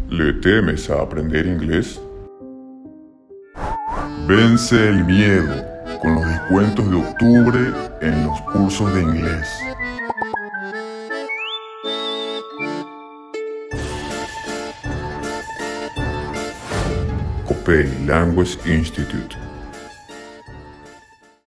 ¿Le temes a aprender inglés? Vence el miedo con los descuentos de octubre en los cursos de inglés. Copay Language Institute.